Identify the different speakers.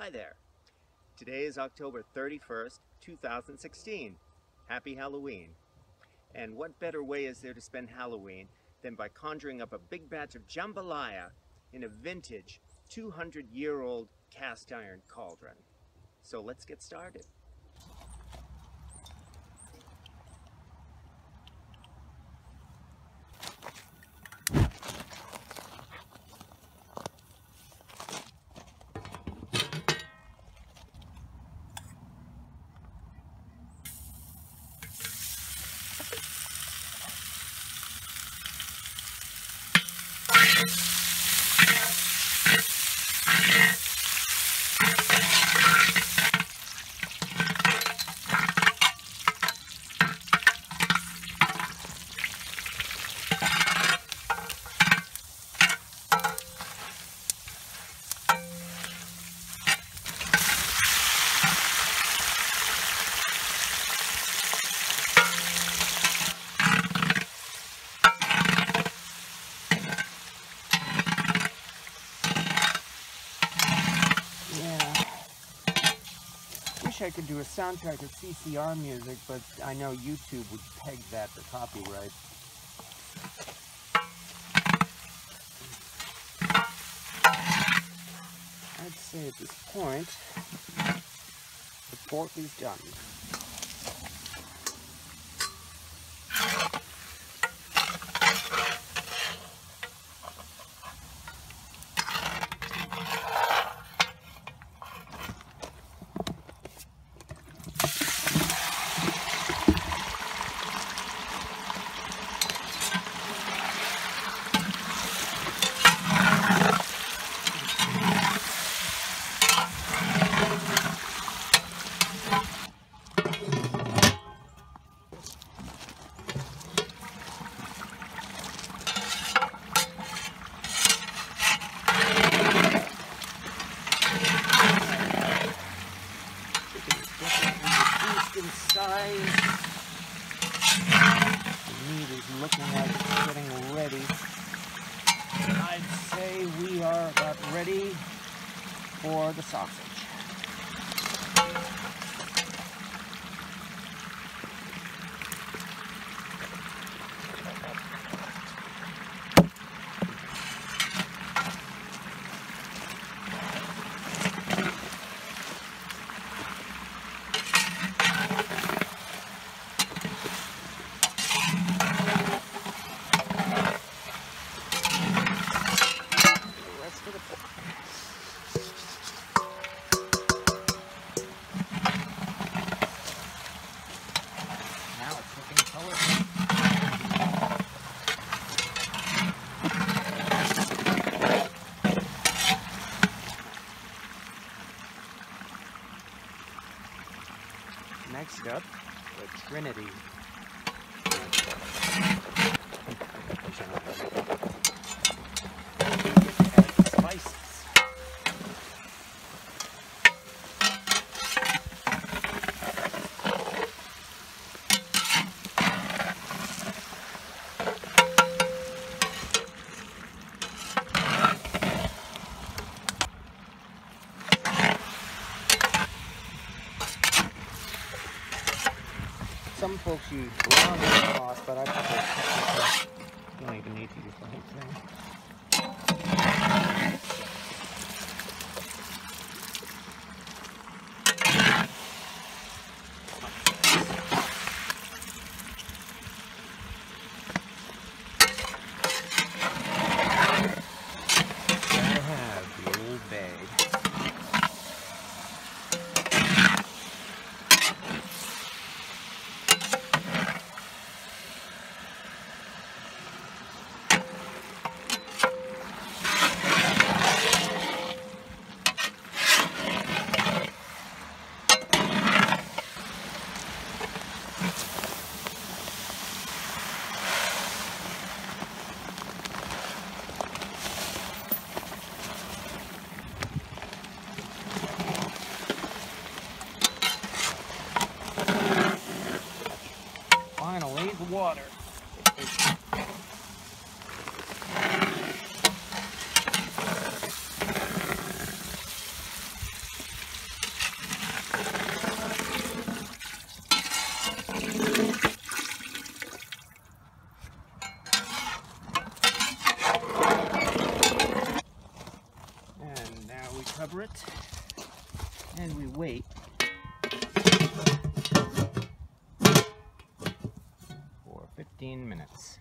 Speaker 1: Hi there. Today is October 31st, 2016. Happy Halloween. And what better way is there to spend Halloween than by conjuring up a big batch of jambalaya in a vintage 200-year-old cast iron cauldron. So let's get started. I could do a soundtrack of CCR music, but I know YouTube would peg that for copyright. I'd say at this point, the pork is done. Size. The meat is looking like it's getting ready. I'd say we are about ready for the sausage. Next up, the Trinity. Add spices. Some folks use ground sauce, but I prefer technical. You don't even need to use the whole thing. Gotta have the old bag. Water. wait for 15 minutes.